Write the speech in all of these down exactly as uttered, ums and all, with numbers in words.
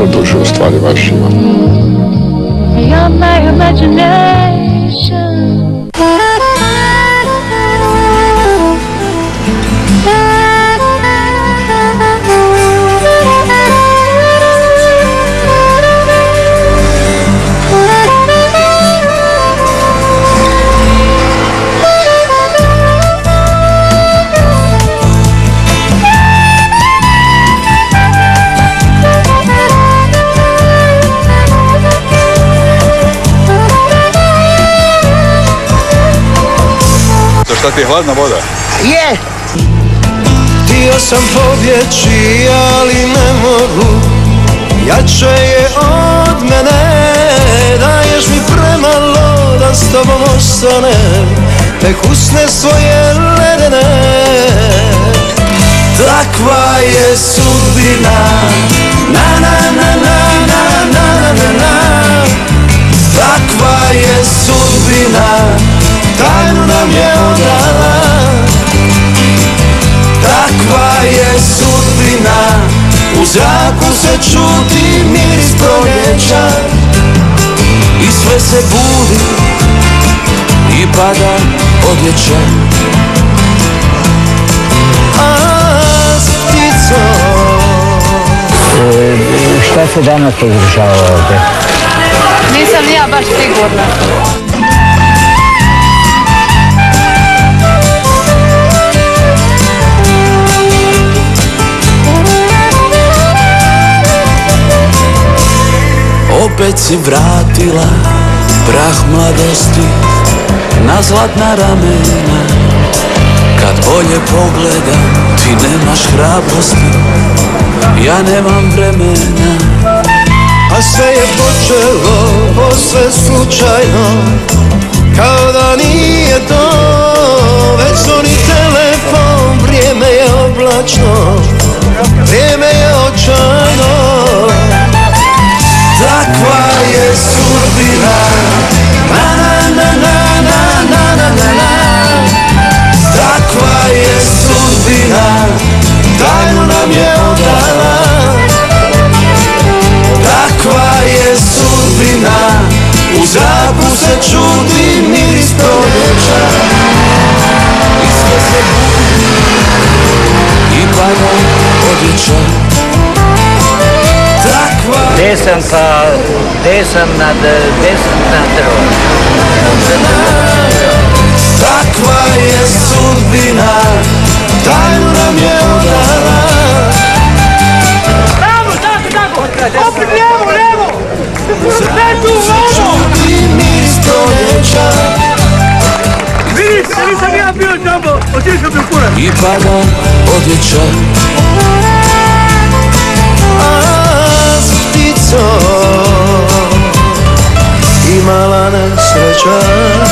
koliko duše u stvari baš ima. Šta ti je hladna voda? Je! Htio sam pobjeći, ali ne mogu. Jače je od mene. Daješ mi premalo da s tobom ostanem. Tek usne svoje ledene. Takva je sudbina. Na na na na na na na na. Takva je sudbina. Tajnu nam je odala. Takva je sudbina. U zraku se čuti miris proljeća. I sve se budi i pada odjeća. A s pticom. E, šta se danas održava ovdje? Nisam ja baš sigurna. Opet si vratila prah mladosti na zlatna ramena. Kad bolje pogledam, ti nemaš hrabrosti, ja nemam vremena. A sve je počelo posve slučajno, kao da nije to. Već zvoni telefon, vrijeme je oblačno, vrijeme je očajno. Takva je sudbina. Na na na na na na na na na. Takva je sudbina. Tajnu nam je odala. Takva je sudbina. U zraku se čuti miris proljeća. I sve se budi i pada odjeća. Gdje sam pa, gdje sam nad, gdje sam na drvo. Takva je sudbina, tajnu nam je odala. Bravo, tako, tako! Opet lijevo, lijevo! Ne tu, lijevo! Čuti miris proljeća. Vidite, nisam ja bio tamo, otišao bi u kurac. I pada odjeća. Imala nesreća.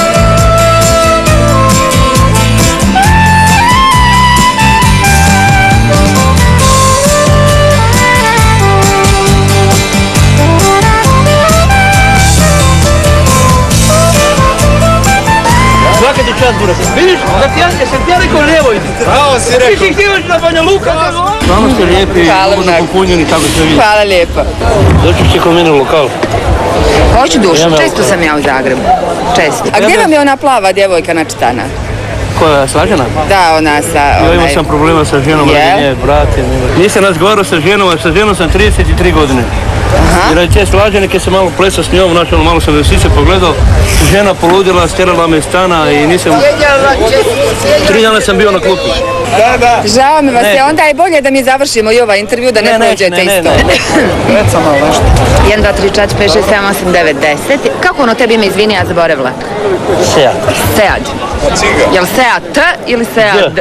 Svaka ti čast, Burak. Vidiš, da ti ja, jesam ti ja rekao lijevo idi. Pravo si rekao. Ti si htio na Banja Luka. Stvarno ste lijepi i dobro popunjeni, tako se vidi. Hvala lijepa. Doći će kod mene u lokal. Hoću dušu, često sam ja u Zagrebu. Često. A gdje vam je ona plava djevojka načitana? Koja je slažena? Da, ona sa... Ja imao sam problema sa ženom, radi nje, brate. Nisam razgovarao sa ženom, a sa ženom sam trideset tri godine. I radi te slažene, kad sam malo plesao s njom, znači malo sam vesice pogledao, žena poludila, stjerala me iz stana i nisam... Tri dana sam bio na klupi. Da, da. Žao mi vas je, onda je bolje da mi završimo i ovaj intervju, da ne prođete isto. Već sam malo nešto. jedan, dva, tri, četiri, pet, šest, sedam, osam, devet, deset. Kako ono tebi ime, izvini, ja zaboravila? Sead. Sead. Jel Sead T ili Sead?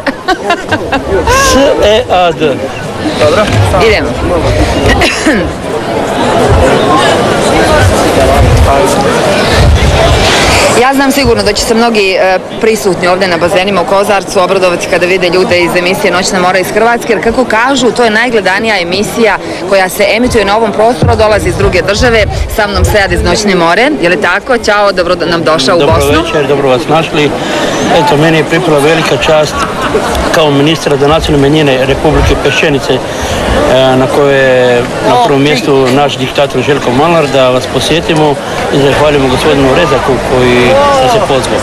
S-E-A-D. Dobro. Idemo. Ja znam sigurno da će se mnogi e, prisutni ovdje na bazenima u Kozarcu obradovati kada vide ljude iz emisije Noćna mora iz Hrvatske, jer kako kažu, to je najgledanija emisija koja se emituje na ovom prostoru, dolazi iz druge države. Sa mnom Sead iz Noćne more, je li tako? Ćao, dobro nam došao u Bosnu. Dobro večer, dobro vas našli. Eto, meni je pripala velika čast kao ministra za nacionalne manjine Republike Peščenice, na kojoj je na prvom mjestu naš diktator Željko Malnar, da vas posjetimo i zahvaljujemo gospodinu Rezaku koji nas je pozvao.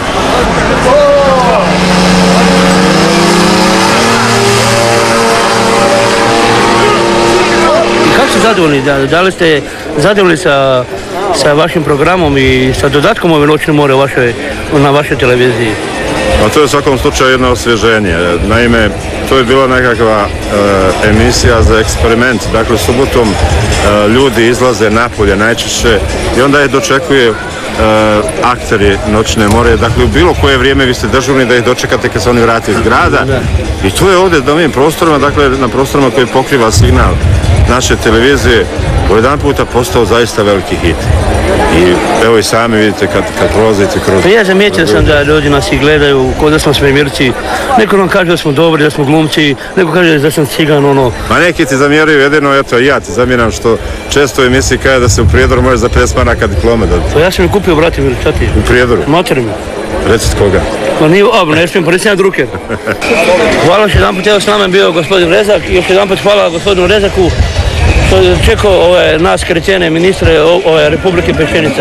Kako ste zadovoljni? Da, da li ste zadovoljni sa, sa vašim programom i sa dodatkom ove Noćne more vašoj, na vašoj televiziji? A to je u svakom slučaju jedno osvježenje. Naime, to je bila nekakva e, emisija za eksperiment. Dakle, subotom e, ljudi izlaze napolje najčešće i onda je dočekuje e, akteri Noćne more. Dakle, u bilo koje vrijeme vi ste dežurni da ih dočekate kad se oni vrate iz grada. I to je ovdje na ovim prostorima, dakle na prostorima koji pokriva signal naše televizije, u jedan puta postao zaista veliki hit. I evo i sami vidite kad, kad prolazite kroz... Pa ja zamijetio sam da ljudi nas i gledaju kod da smo svemirci. Neko nam kaže da smo dobri, da smo glumci, neko kaže da sam cigan, ono... Ma neki ti zamjeraju, jedino eto ja ti zamjeram što često u emisiji kaže da se u Prijedoru može za pedeset maraka diplome dobiti. Pa ja sam je kupio, brati mi, šta ti? U Prijedoru? Mater mi. Recite koga? Pa nije, a, ne smijem, pa sam druker. Hvala još jedan put, evo s nama je bio gospodin Rezak i još jedan put hvala gospodinu Rezaku što je čekao ove nas krećene ministre ove Republike Peščenica.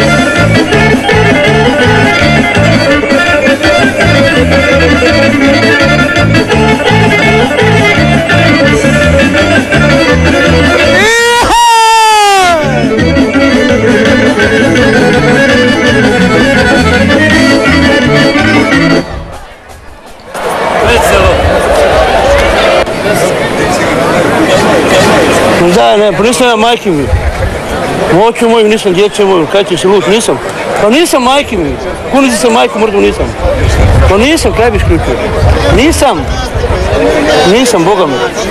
Da, ne, pa nisam ja majke mi. Moću moju, nisam djece moju, kaj ti si lud, nisam. Pa nisam majke mi. Kunici sam majku, mrtvu nisam. Pa nisam, kaj biš kripio. Nisam. Nisam, Boga mi.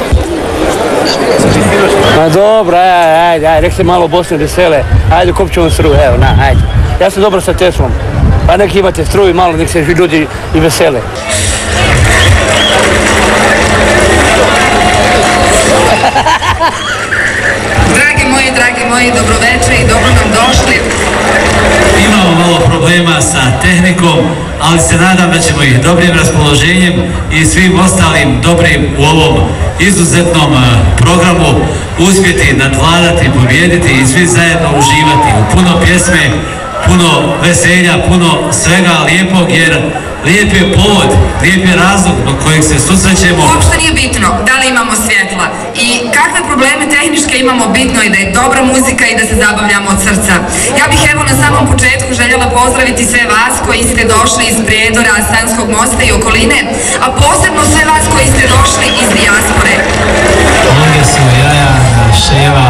Ma dobro, ajde, ajde, ajde, nek se malo Bosne vesele. Ajde, kop ću vam struju, evo, na, ajde. Ja sam dobro sa Teslom. Pa nek imate struju malo, nek se ljudi i vesele. Dragi moji, dragi moji, dobroveče i dobro nam došli. Imamo malo problema sa tehnikom, ali se nadam da ćemo ih dobrim raspoloženjem i svim ostalim dobrim u ovom izuzetnom programu uspjeti nadvladati, pobijediti i svi zajedno uživati u puno pjesme, puno veselja, puno svega lijepog, jer lijep je povod, lijep je razlog do kojeg se susrećemo. Uopšte nije bitno da li imamo svjetla i kakve probleme tehničke imamo, bitno je da je dobra muzika i da se zabavljamo od srca. Ja bih evo na samom početku željela pozdraviti sve vas koji ste došli iz Prijedora, Sanskog mosta i okoline, a posebno sve vas koji ste došli iz dijaspore. Ovdje su Jaja, Ševa,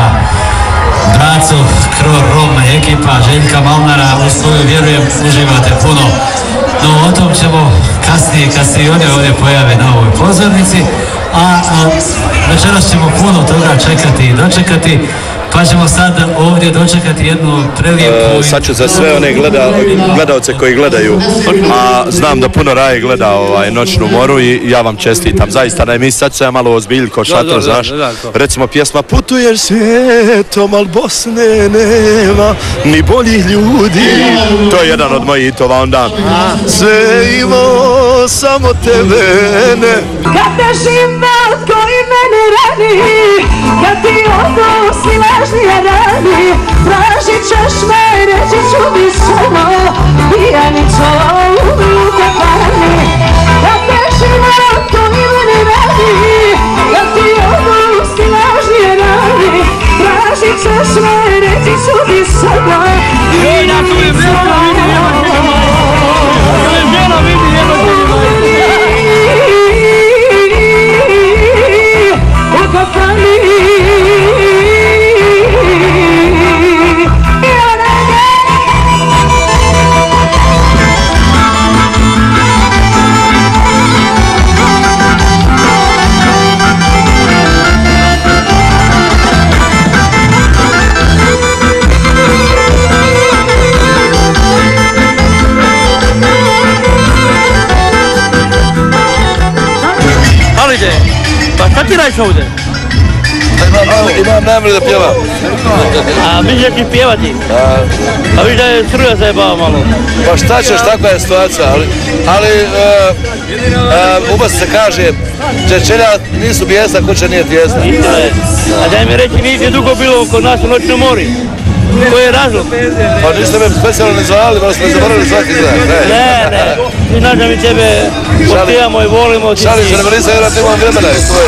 Braco, Kror, Roma, ekipa Željka Malnara, uz koju vjerujem uživate puno. No, o tom ćemo kasnije, kad se i oni ovdje pojave na ovoj pozornici, a, a večeras ćemo puno toga čekati i dočekati, pa ćemo sad ovdje dočekati jednu prelijepu... Uh, sad ću za sve one gleda, gledalce koji gledaju, a znam da puno Raje gleda ovaj, Noćnu moru i ja vam čestitam, zaista na emisiji. Sad ću ja malo ozbiljko šator, znaš, recimo pjesma Putuješ svijetom, al Bosne nema ni boljih ljudi, to je jedan od mojih hitova, onda sve imao samo tebe, ne. Kad te život koji mene rani, kad ti odnosi lažnije rani, tražit ćeš me, reći ću mi samo, pijanico u te pani. Kad te život koji mene rani, kad ti odnosi lažnije rani, tražit ćeš me, reći ću mi samo, pijanico Pa šta ti radiš ovdje? imam namjer da pjevam. A mi će ti pjevati? A viš da je struja zajebava malo. Pa šta ćeš, takva je situacija, ali, ali uh, uh, u Bosni se kaže, čečelja nisu bijesna, kuća nije tijesna. A daj mi reći, nije dugo bilo kod nas u Noćnoj mori. Koji je razlog? Pa niste me specijalno ne zvali, malo smo zaboravili zvati izgleda. Ne, ne, ne. Mi znaš da mi tebe poštijamo i volimo. Šalim se, ne nisam vjerojatno imam vremena i to je.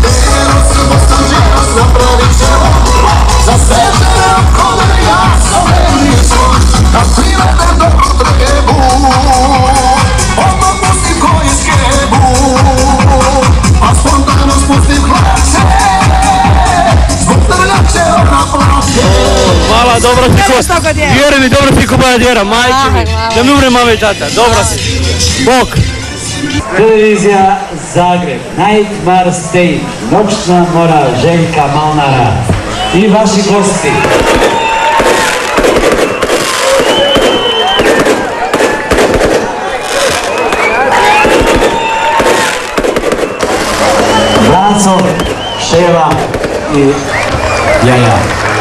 Hvala, dobro si ko... Vjeruj mi, dobro si ko moja djera, majke mi. Da mi umre mama i tata, dobro si. Bok. Televizija Zagreb, Nightmare Stage, Noćna mora Željka Malnara i vaši gosti. Braco, Ševa i Jaja.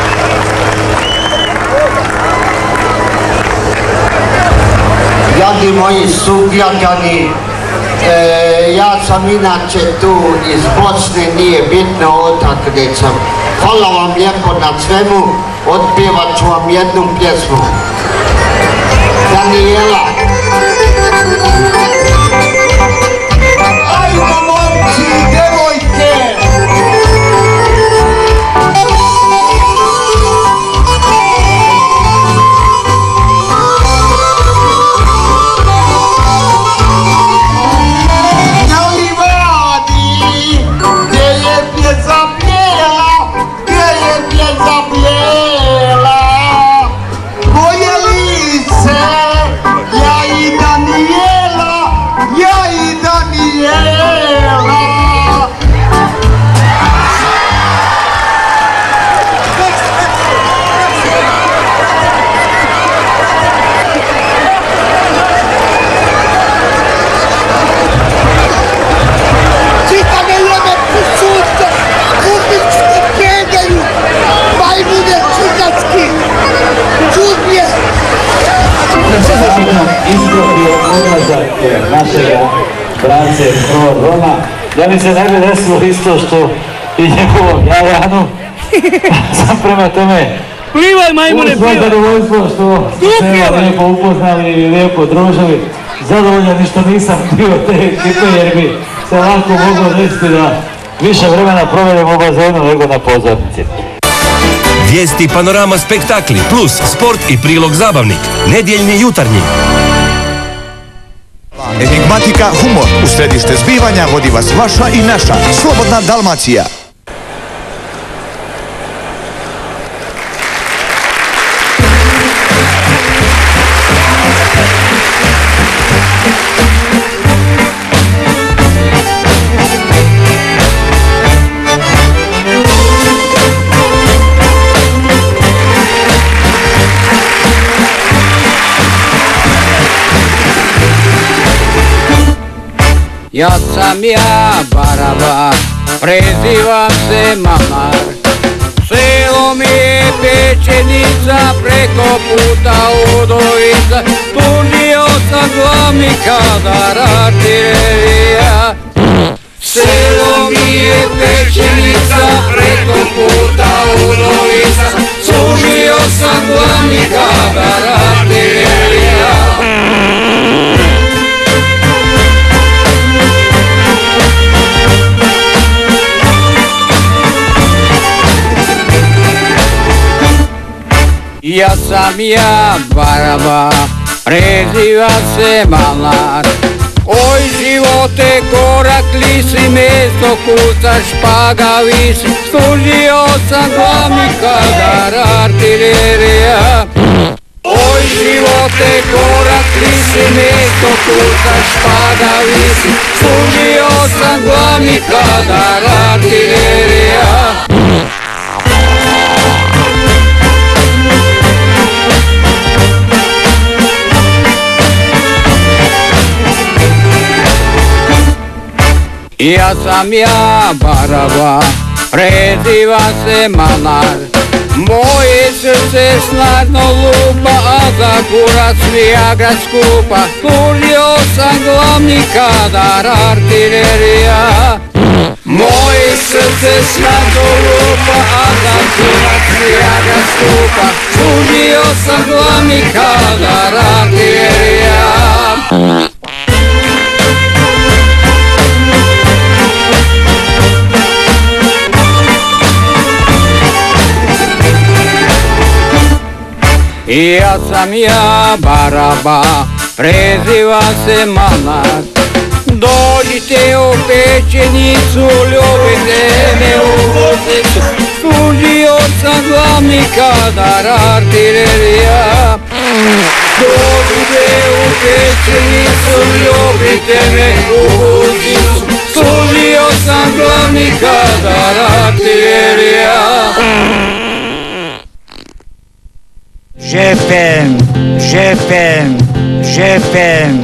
Dragi moji sugrađani, e, ja sam inače tu iz Bosne, nije bitno odakle sam. Hvala vam lijepo na svemu, otpjevat ću vam jednu pjesmu. Daniela. Ajmo momci, devojke! Našega brace Roma. Ja mi se ne bi desilo isto što i njegovom Jajanu. Sam prema tome plivaj majmune, plivaj! Uz zadovoljstvo što ste lijepo upoznali i lijepo družili. Zadovoljan što nisam bio te ekipe jer bi se lako moglo desiti da više vremena provedem u bazenu nego na pozornici. Vijesti, panorama, spektakli, plus sport i prilog zabavnik. Nedjeljni jutarnji. Enigmatika humor. U središte zbivanja vodi vas vaša i naša Slobodna Dalmacija. Ja sam ja Baraba, prezivam se Mamar. Selo mi je Pečenica, preko puta Udovica. Punio sam glavni kadar artilerija. Selo mi je Pečenica, preko puta Udovica. Služio sam glavni kadar artilerija. Ja sam ja Baraba, preziva se Malnar. Oj živote korak lisi, mesto kuca špaga visi. Služio sam glavni kadar artilerija. Oj živote korak lisi, mesto kuca špaga visi. Služio sam glavni kadar artilerija. Ja sam ja Baraba, preziva se Manar. Moje srce snadno lupa, a za kurac Viagra skupa. Služio sam glavni kadar artilerija. Moje srce snadno lupa, a za kurac Viagra skupa. Služio sam glavni kadar artilerija. Ja sam ja Baraba, preziva se Manar. Dođite u Pećenicu, ljubite me u voznicu. Služio sam glavni kadar artilerija. Dođite u Pećenicu, ljubite me u voznicu. Služio sam glavni kadar artilerija. Žepen, žepen, žepen.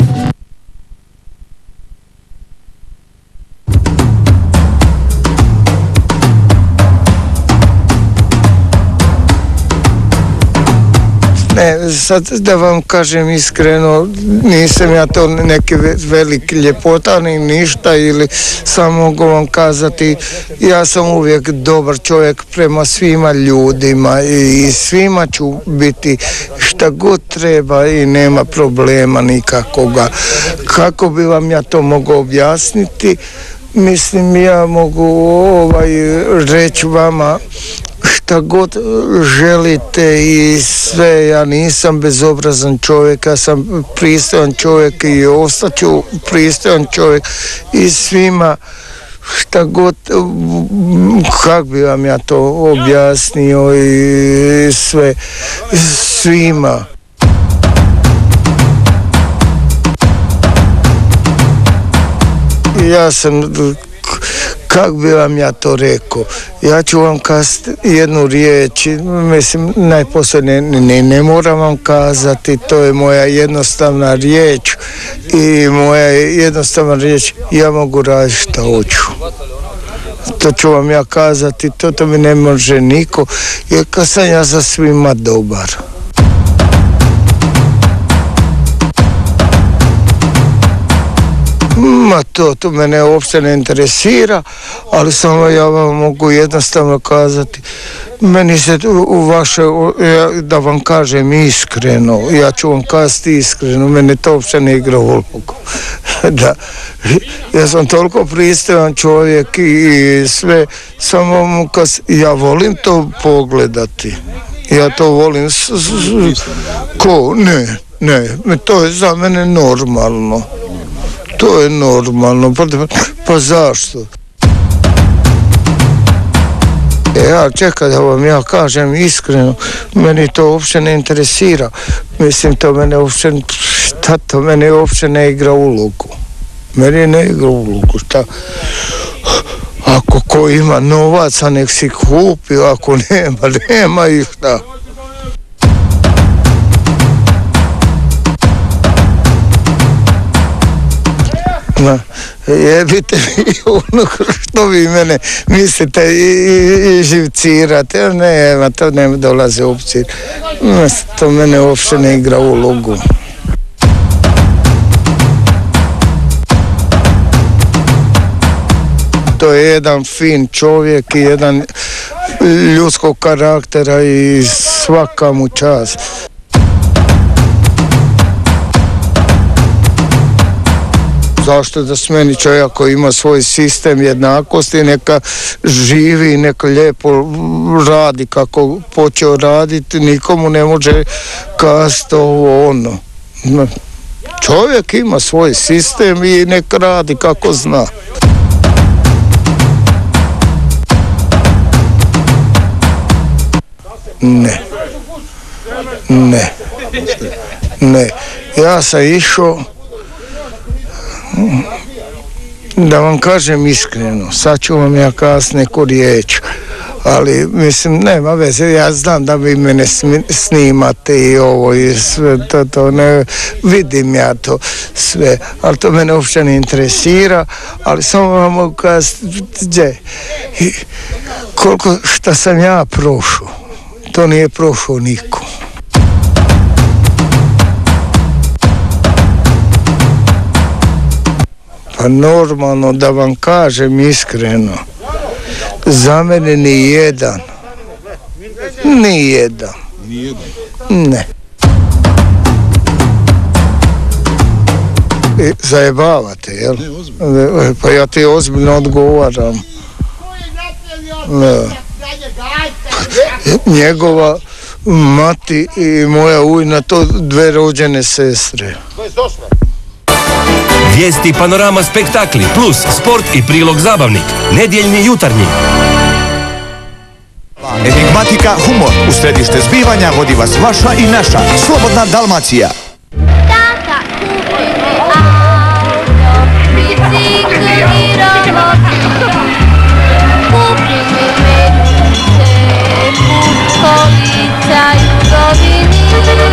Ne, sad da vam kažem iskreno, nisam ja to neki veliki ljepota ni ništa, ili samo mogu vam kazati, ja sam uvijek dobar čovjek prema svima ljudima i svima ću biti šta god treba i nema problema nikakvoga. Kako bi vam ja to mogao objasniti? Mislim, ja mogu ovaj reći vama šta god želite i sve. Ja nisam bezobrazan čovjek, ja sam pristojan čovjek i ostaću pristojan čovjek i svima šta god, kak bi vam ja to objasnio i sve, svima. Ja sam, kak bi vam ja to rekao, ja ću vam kazati jednu riječ, mislim najposlije ne, ne, ne moram vam kazati, to je moja jednostavna riječ i moja jednostavna riječ, ja mogu raditi šta hoću. To ću vam ja kazati, to, to mi ne može niko, jer kad sam ja za svima dobar. Ma to, to mene uopšte ne interesira, ali samo ja vam mogu jednostavno kazati, meni se u vaše, da vam kažem iskreno, ja ću vam kazati iskreno, mene to uopšte ne igra ulogu. Da, ja sam toliko pristojan čovjek i sve, samo kad, ja volim to pogledati, ja to volim, s, s, ko, ne, ne, to je za mene normalno. To je normalno, pa, pa zašto? Ja čekaj da vam ja kažem iskreno, meni to uopće ne interesira. Mislim, to mene uopće, šta to mene uopće ne igra ulogu. Meni ne igra ulogu, šta? Ako ko ima novaca, nek si kupi, ako nema, nema i šta. Ma, jebite vi ono što vi mene mislite i, i, i živcirate, ne, to ne dolaze u obzir, to mene uopšte ne igra ulogu. To je jedan fin čovjek i jedan ljudskog karaktera i svaka mu čast. Zašto da smeni čovjek koji ima svoj sistem jednakosti, neka živi, neka lijepo radi kako počeo raditi, nikomu ne može kazati ovo ono. Čovjek ima svoj sistem i neka radi kako zna. Ne. Ne. Ne. Ja sam išao, da vam kažem iskreno, sad ću vam ja kazati neku riječ, ali mislim nema veze, ja znam da vi mene snimate i ovo i sve to, to ne vidim ja to sve, ali to mene uopće ne interesira, ali samo vam mogu kazati gdje i koliko šta sam ja prošao, to nije prošao niko. Pa normalno da vam kažem iskreno, za mene ni jedan. Ni jedan. Ni jedan? Ne. I zajebavate, jel? Ne, pa ja ti ozbiljno odgovaram. Ne. Njegova mati i moja ujna, to dve rođene sestre. Vijesti, panorama, spektakli, plus sport i prilog zabavnik. Nedjeljni jutarnji. Enigmatika, humor. U središte zbivanja vodi vas vaša i naša Slobodna Dalmacija. Tata, kupi mi auto, bicikl i romobil. Kupi mi mednice, put kolica Jugovini.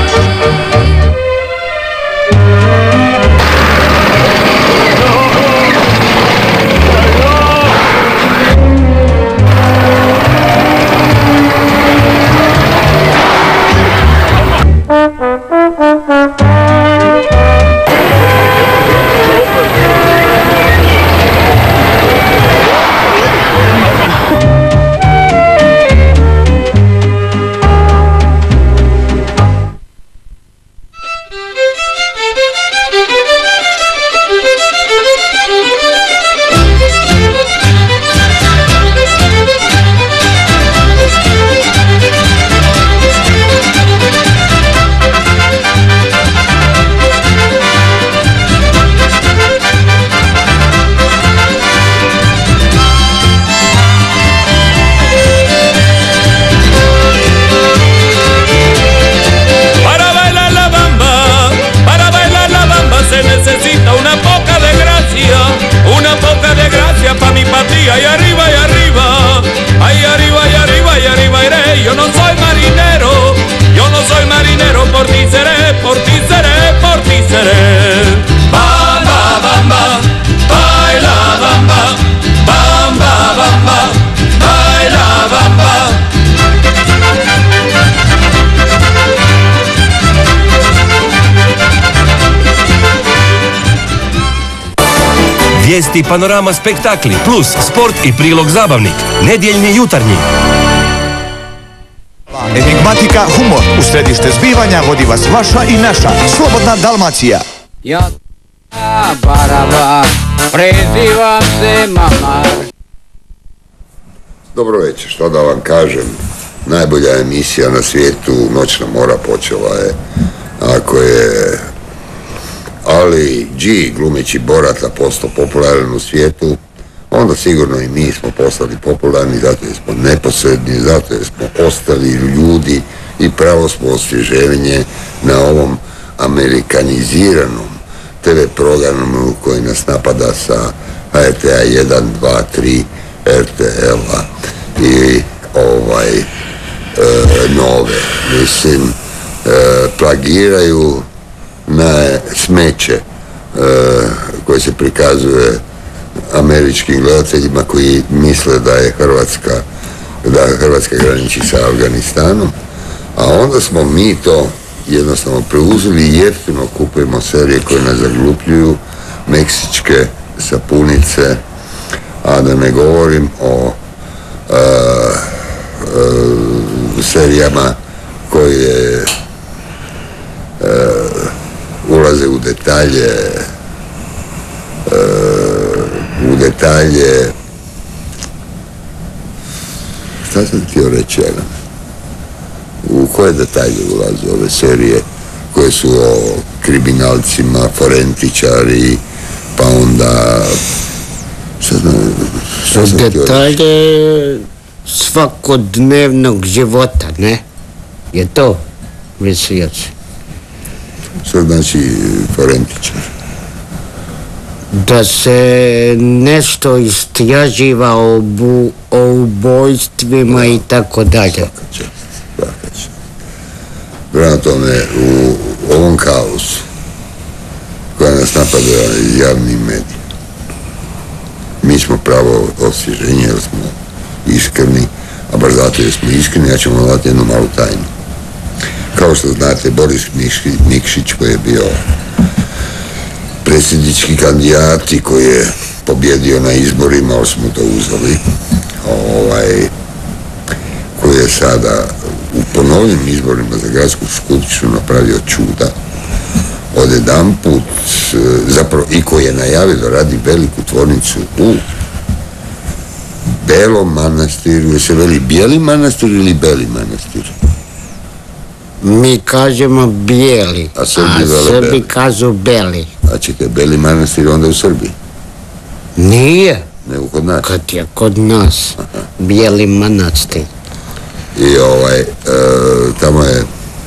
Vijesti, panorama, spektakli, plus sport i prilog zabavnik. Nedjeljni jutarnji. Enigmatika, humor. U središte zbivanja vodi vas vaša i naša Slobodna Dalmacija. Ja Baraba, prezivam se Mamar. Dobro večer, što da vam kažem, najbolja emisija na svijetu, Noćna mora, počela je, ako je Ali G glumeći Borata postao popularan u svijetu, onda sigurno i mi smo postali popularni, zato jer smo neposredni, zato jer smo ostali ljudi i pravo smo osvježenje na ovom amerikaniziranom te ve programu koji nas napada sa ha er te a jedan, dva, tri, er te el-a i ovaj e, nove. Mislim, e, plagiraju na smeće e, koje se prikazuje američkim gledateljima koji misle da je Hrvatska da Hrvatska graniči sa Afganistanom, a onda smo mi to jednostavno preuzeli i jeftino kupujemo serije koje nas zaglupljuju, meksičke sapunice, a da ne govorim o a, a, serijama koje a, ulaze u detalje a, u detalje šta sam htio reći, u koje detalje ulaze ove serije koje su o kriminalcima, forentičari, pa onda šta znam, šta sam detalje svakodnevnog života, ne? Je to mislijac? Što znači forentičar? da se nešto istraživa o, bu, o ubojstvima i tako dalje. Svaka čast, svaka čast. Prema tome, u ovom kaosu koja nas napada iz javnih medija, mi smo pravo osvježenje jer smo iskreni, a baš zato jer smo iskreni, ja ću vam dati jednu malu tajnu. Kao što znate, Boris Nikšić koji je bio predsjednički kandidat i koji je pobjedio na izborima, ali smo to uzeli, ovaj, koji je sada u ponovljenim izborima za gradsku skupštinu napravio čuda, odjedanput, zapravo i koji je najavio da radi veliku tvornicu u Belom Manastiru, se veli Bijeli Manastir ili Beli Manastir? Mi kažemo bijeli, a Srbi, a Srbi kažu beli. A čekaj, Beli Manastir onda u Srbiji? Nije. Nego kod nas? Kad je kod nas. Aha. Bijeli Manastir. I ovaj, e, tamo je e,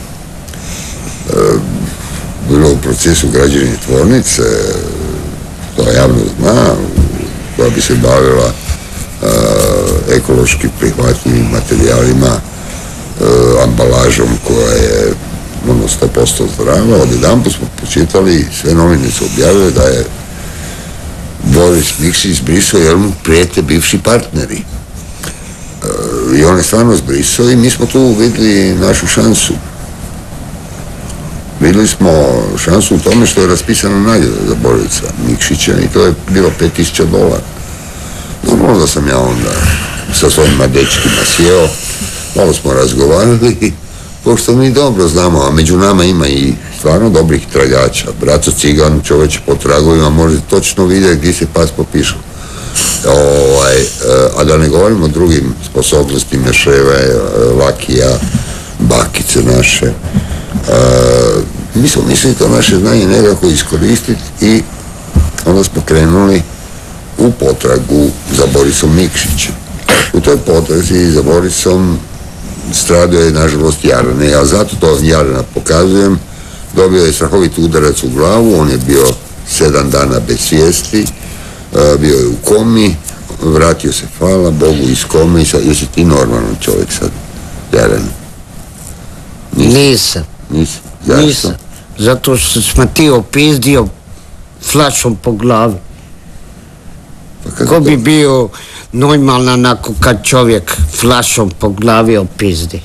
bilo u procesu građenja tvornice, to javno zna, koja bi se bavila e, ekološki prihvatljivim materijalima, E, ambalažom koja je ono sto posto zdrava. Odjedanput smo počitali, sve novine su objavile da je Boris Nikšić zbrisao jer mu prijete bivši partneri. E, I on je stvarno zbrisao i mi smo tu vidjeli našu šansu. Vidjeli smo šansu u tome što je raspisano nagrada za Borisa Nikšića i to je bilo pet tisuća dolara. Normalno da sam ja onda sa svojima dečkima sjeo, malo smo razgovarali, pošto mi dobro znamo, a među nama ima i stvarno dobrih tragača. Braco Cigan, čovječe po tragovima, može točno vidjeti gdje se pas popišu. Ovaj, a da ne govorimo o drugim sposobnostima, Ševe, Lakija, bakice naše. E, mi smo mislili to naše znanje nekako iskoristiti i onda smo krenuli u potragu za Borisom Nikšićem. U toj potrazi za Borisom stradio je nažalost Jarane, ja zato to Jarana pokazujem. Dobio je strahovit udarac u glavu, on je bio sedam dana bez svijesti, bio je u komi, vratio se, hvala Bogu, iz kome i sad, jesi ti normalan čovjek sad, Jaran? Nisam. Nisam? Zašto? Nisam. Zato što sam ti opizdio flašom po glavi. Pa ko bi bio normalan onako kad čovjek flašom po glavi opizdi?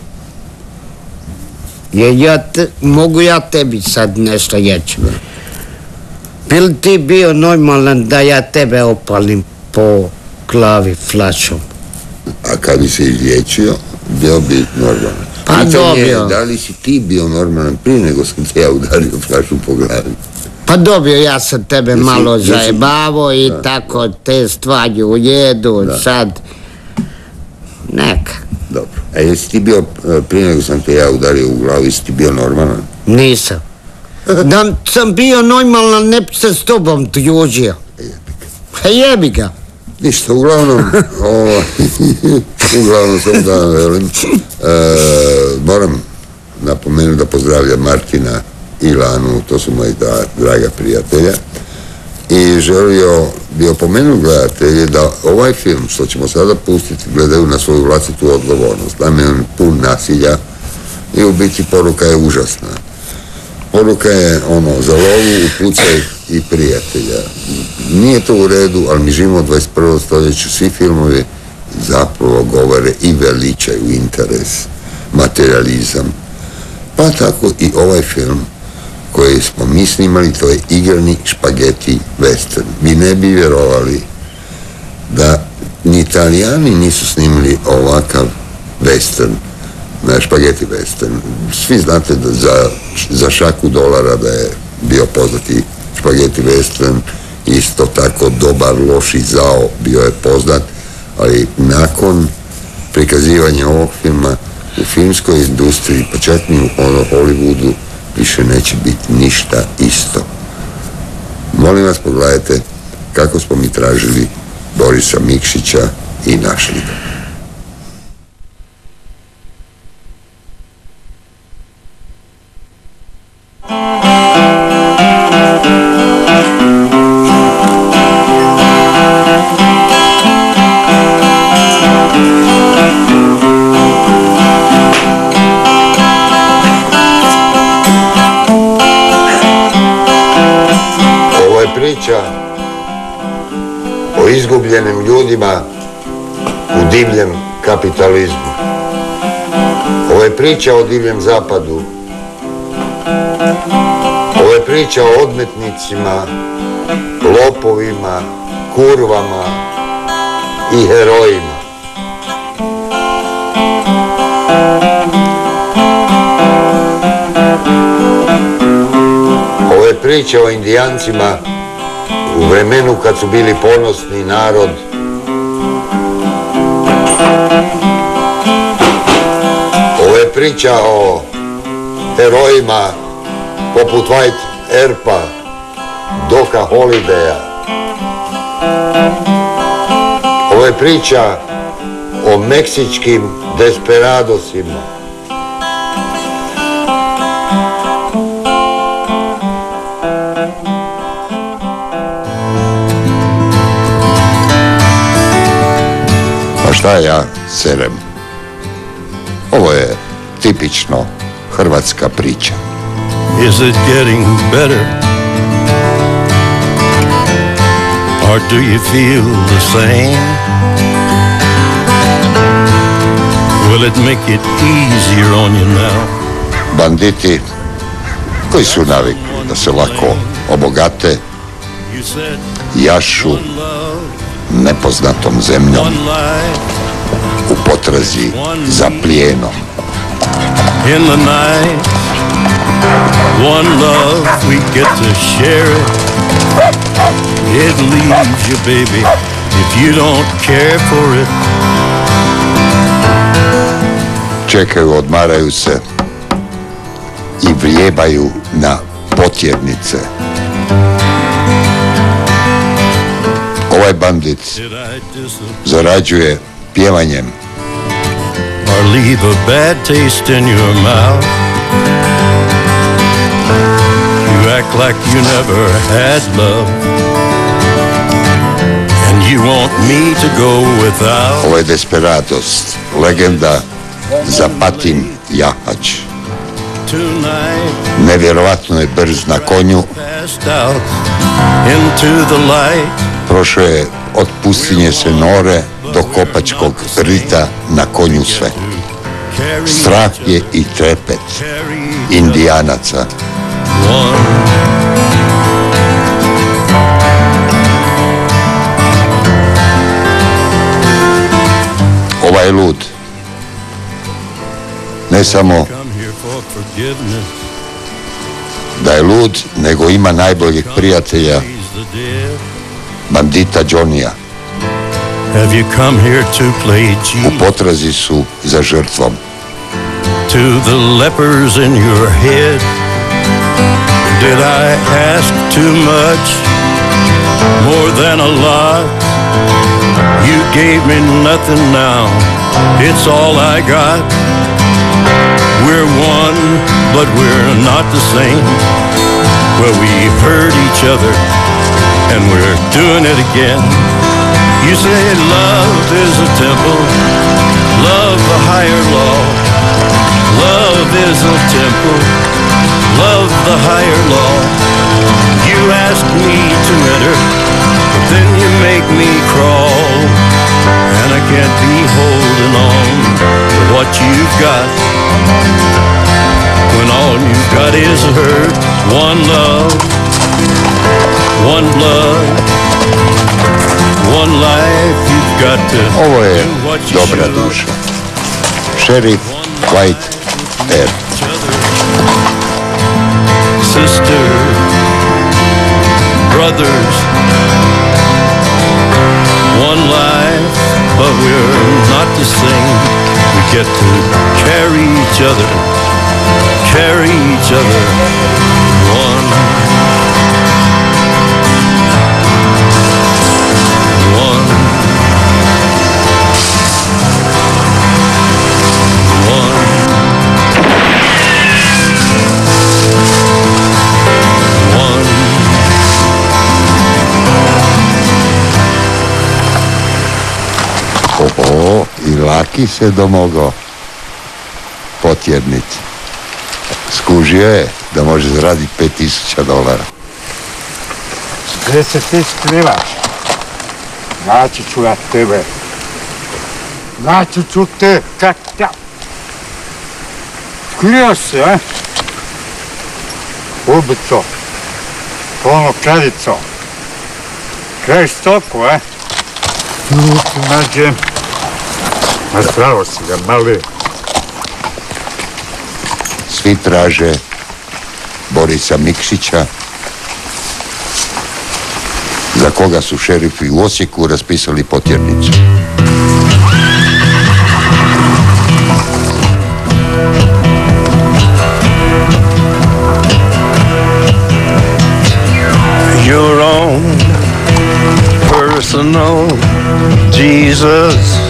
Je, ja te, mogu ja tebi sad nešto reći? Bi li ti bio normalan da ja tebe opalim po glavi flašom? A kad bi se izliječio, bio bi normalan. Pa dobio. Da li si ti bio normalan prije nego sam te ja udario flašom po glavi? Pa dobio, ja sam tebe jesi, malo zajebavo i da, tako te stvari ujedu, da. Sad neka. Dobro, a jesi ti bio, prije nego sam te ja udario u glavu, jesi ti bio normalan? Nisam. Da sam bio normalan, ne bi se s tobom družio. Pa jebi ga. Ništa, uglavnom, o, uglavnom sam da velim, e, moram napomenuti da pozdravljam Martina i Lanu, to su moji da, draga prijatelja, i želio bi opomenuti gledatelje da ovaj film što ćemo sada pustiti gledaju na svoju vlastitu odgovornost. Nam je on pun nasilja i u biti poruka je užasna. Poruka je ono, za lovu, upucaj i prijatelja. Nije to u redu, ali mi živimo u dvadeset prvom stoljeću, svi filmovi zapravo govore i veličaju interes, materializam. Pa tako i ovaj film koji smo mi snimali, to je igrani špageti western. Mi ne bi vjerovali da ni Italijani nisu snimili ovakav western, ne, špageti western. Svi znate da za, za šaku dolara da je bio poznati špageti western, isto tako dobar, loši zao bio je poznat, ali nakon prikazivanja ovog filma u filmskoj industriji, pa čak ni u Hollywoodu, više neće biti ništa isto. Molim vas, pogledajte kako smo mi tražili Borisa Nikšića i našli ga. izgubljenim ljudima u divljem kapitalizmu. Ovo je priča o divljem zapadu. Ovo je priča o odmetnicima, lopovima, kurvama i herojima. Ovo je priča o Indijancima u vremenu kad su bili ponosni narod. Ovo je priča o herojima poput White Earpa, Doka Holidaya. Ovo je priča o meksičkim desperadosima. Pa šta ja serem? Ovo je tipično hrvatska priča. Is it getting better? Or do you feel the same? Will it make it easier on you now? Banditi koji su navikli da se lako obogate, jašu nepoznatom zemljom u potrazi za plijenom. In the night, one love, we get to share it. It leaves you, baby, if you don't care for it. Čekaju, odmaraju se i vlijebaju na potjernice. Ovaj bandit zarađuje pjevanjem. Or leave a bad taste in your mouth. You act like you never had love, and you want me to go without. Ovo je Desperados, legenda za Patim jahač. Nevjerovatno je brz na konju. Prošao je od pustinje Senore do Kopačkog rita na konju sve. Strah je i trepet Indijanaca. Ovaj lud ne samo da je lud, nego ima najboljeg prijatelja, bandita Johnnyja. U potrazi su za žrtvom. To the lepers in your head, did I ask too much, more than a lot? You gave me nothing now, it's all I got. We're one, but we're not the same. Well, we hurt each other, and we're doing it again. You say love is a temple, love a higher law. Love is a temple, love the higher law. You ask me to enter, but then you make me crawl. And I can't be holding on to what you've got, when all you've got is hurt. One love, one blood, one life. You've got to Ovo je do what you dobra should. duša. Šerif White Earp. Sister, brothers, one life, but we're not the same. We get to carry each other, carry each other, one, one, one. Oho, i Laki se domogao potjernici. Skužio je da može zaraditi pet tisuća dolara. Deset tisuća krivač. Naći ću ja tebe. Naći ću te, kad ja... Skrio se, eh? Ubico. Polno kredico. Kraj stoku, eh? Ruku nađem. A zdravo si ga, mali. Svi traže Borisa Mikšića, za koga su šerifi u Osijeku raspisali potjernicu. Your own personal Jesus,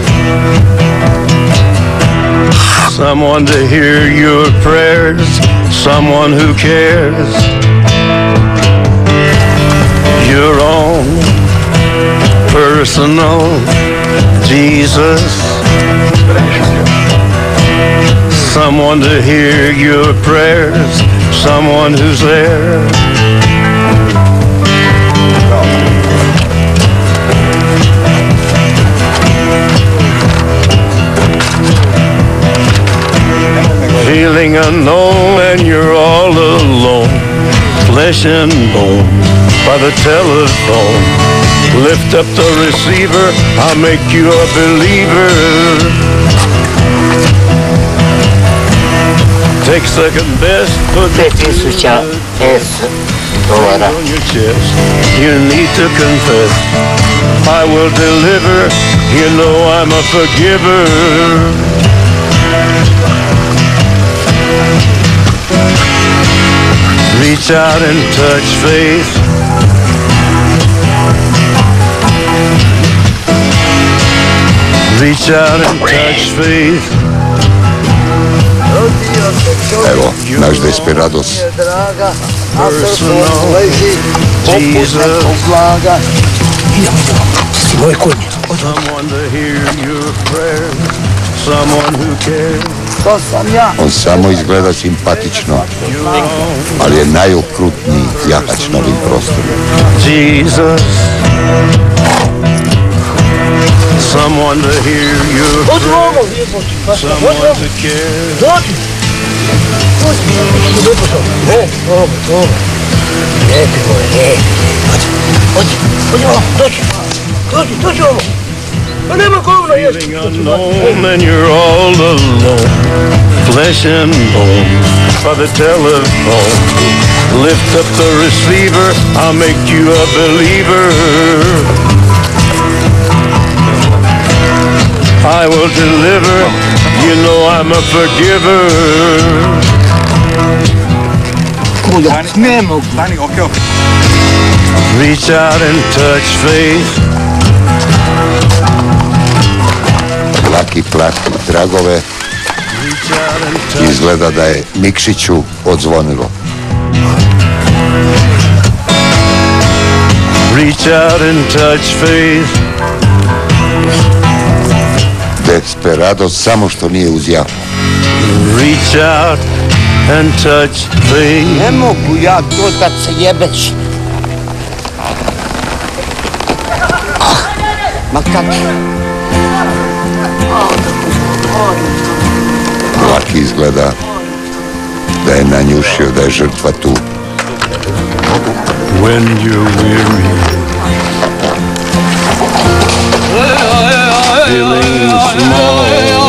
someone to hear your prayers, someone who cares. Your own personal Jesus, someone to hear your prayers, someone who's there. Feeling unknown and you're all alone, flesh and bone by the telephone. Lift up the receiver, I'll make you a believer. Take second best, put the dolara on your chest. You need to confess, I will deliver. You know I'm a forgiver. Reach out and touch faith. Reach out and touch faith. Evo, naš Desperados. Personal Jesus, someone to hear your prayers, someone who cares. On samo izgleda simpatično, ali je najokrutniji jahač na ovim prostorima. Jesus, someone to hear your prayers, someone to care. Feeling unknown and you're all alone, flesh and bone by the telephone. Lift up the receiver, I'll make you a believer. I will deliver, you know I'm a forgiver. Reach out and touch faith. Laki plati tragove. Izgleda da je Mikšiću odzvonilo. Reach out and touch faith. Desperados samo što nije uz jafu. Reach out and touch faith. Ne mogu ja to da se jebeš. Ma kako? Laki izgleda da je nanjušio da je žrtva tu. When you're weary, feeling small,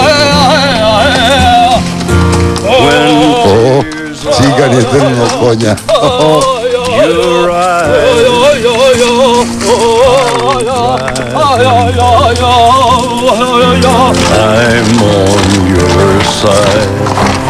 when o, cigan je drno konja. your eyes I'm on your side.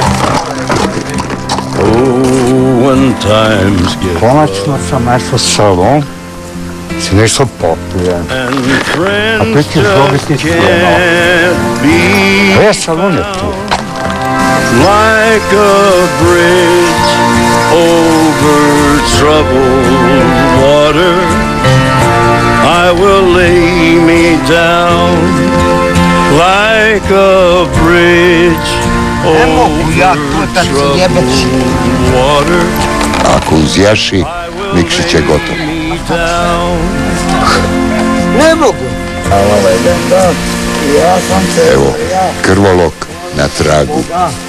Oh, when times get Konačno sam našao salon, si nešto popijem. A tu ćeš dobiti sjeno. E, salon je tu. like a bridge over troubled water, I will lay me down like a bridge over troubled water. Ako uzjaši, Mikšić je gotov. Ne mogu. Evo, krvolok na tragu.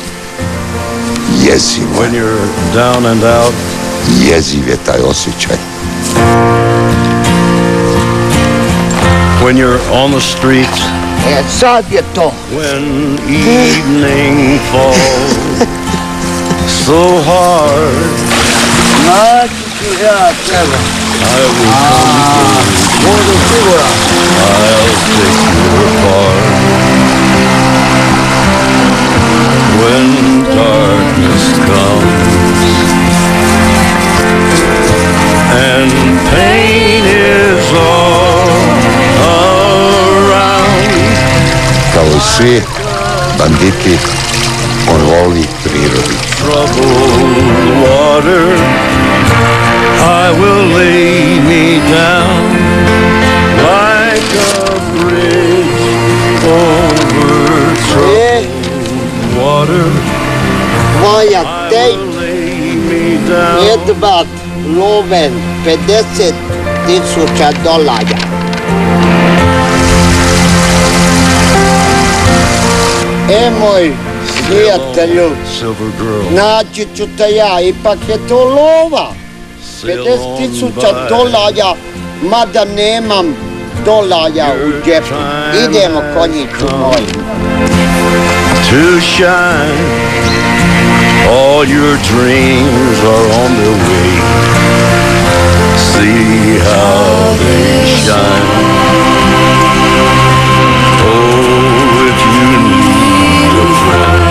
Jezivo. When you're down and out, Jeziv je taj osjećaj. when you're on the streets, E, sad je to. when evening falls so hard, Naći ću ja tebe. I will come Budu siguran. I'll take you apart. When darkness comes and pain is all around, Kao i svi banditi, on voli prirodu. troubled water, I will lay me down like a bridge over troubled water. Moja tejk, jedva loven pedeset tisuća dolara. E moj prijatelju, naći ću te ja, ipak je to lova. pedeset tisuća dolara, mada nemam dolara u džepu. Idemo konjiću moj. To shine, all your dreams are on their way. See how they shine. Oh, if you need a friend,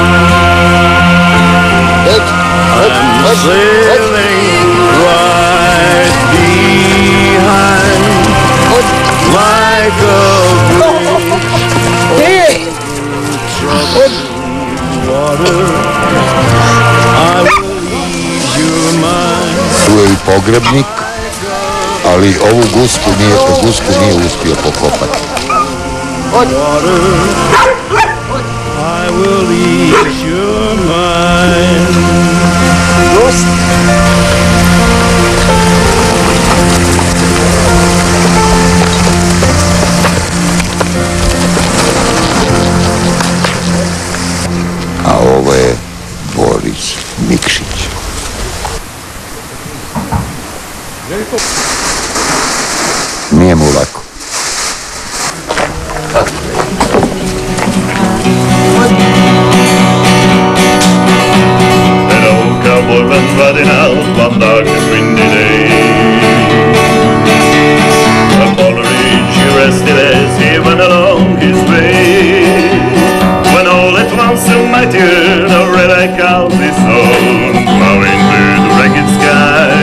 I'm sailing right behind like a bridge over water. I will ease your mind. Tu je i pogrebnik, ali ovu gusku nije, gusku nije uspio pokopati. Water, I will ease your mind. A ovo je Boris Mikšić. Nije mu lako. An old cowboy runs riding out one dark and windy day. Upon a ridge he rested as he went along his way. When all at once a mighty herd of red-eyed cows he saw plowing through the ragged sky,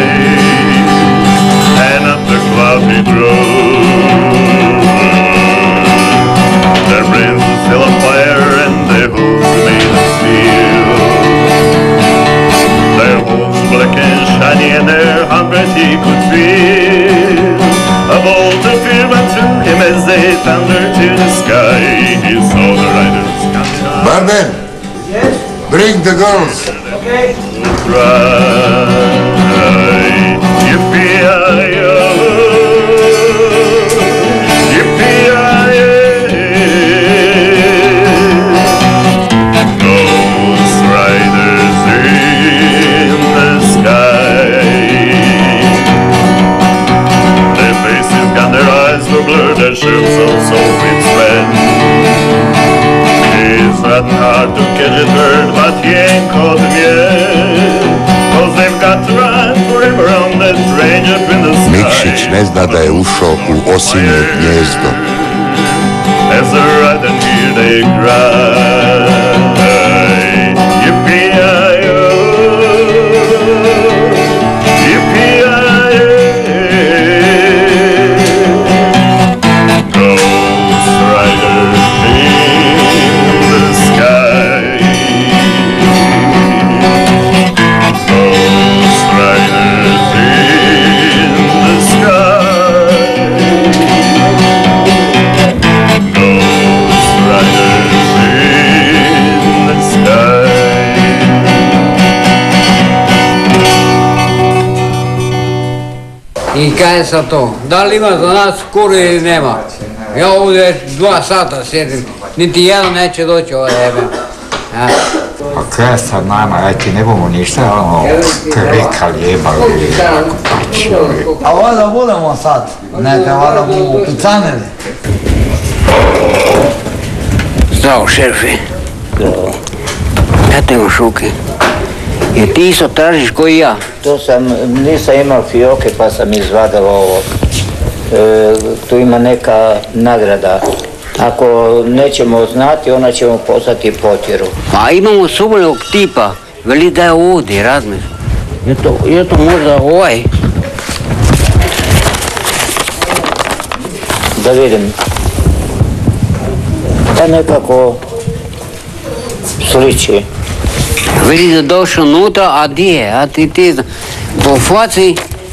and up the cloudy road. Their brains were still on fire and their hooves were made of steel. Their hooves black and shiny and their hungers he could feel. A bolt of fear went through him as they thundered to the sky. He saw the riders coming on. Barman, bring the girls. Okay. Cry, yippee-yi-yo, yippee-yi-yo. Ghost riders in the sky. Their faces gone, their eyes were blurred, their shirts also with sweat. It's not hard to catch a bird, but he ain't caught him yet. Cause they've got to run forever on that range up in the sky. Mikšić ne zna da je ušao u osinje gnjezdo. As they ride and hear they cry, yippee-yi-yo, yippee-yi-yo. Ghost riders in the sky. Ghost riders in the sky. Ghost riders in the sky. I kaj je sad to? Da li ima za nas kuru ili nema? Ja ovdje dva sata sjedim, niti jedan neće doći ovo vreme. Pa kaj sad nama, aj ti ne bomo ništa, ono, krika lijebali, tako pači. A valjda budemo sad, neka valjda budu picanili. Zdravo, šerife. Zdravo. Ja te imam šuke. Jer ti isto tražiš koji ja? To sam, nisam imao fioke pa sam izvadao ovo. E, tu ima neka nagrada. Ako nećemo znati, onda ćemo poslati potjeru. Pa imamo sumnjivog tipa. Veli da je ovdje, razmiš. Je to, je to možda ovaj? Da vidim. Da nekako sliči. Vidi da došao unutra, a di je? A ti ti po faci...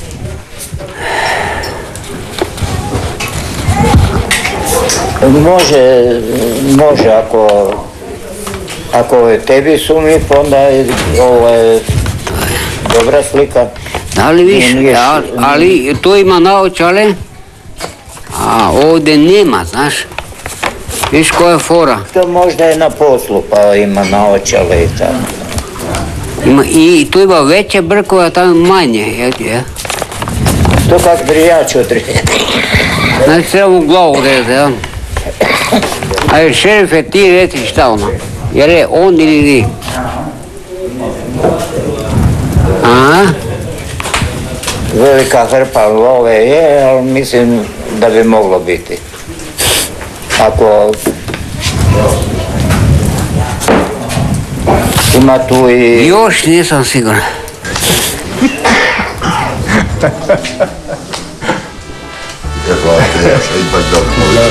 Može, može ako, ako je tebi sumnjiv, onda je ovo je dobra slika. Da li više, ali, ali tu ima naočale, a ovdje nema, znaš. Viš koja je fora? To možda je na poslu pa ima naočale i tako. Ima, i tu ima veće brkove, a tamo manje, jel ti je? To kak brijač odredi. Znači treba mu glavu reze, jel? Ajde, šerife, ti reci šta ono? Jer je on ili vi? A? Velika hrpa love je, ali mislim da bi moglo biti. Ako... Ima tu i... Još nisam siguran. Hvala, ja sam ipak dobro.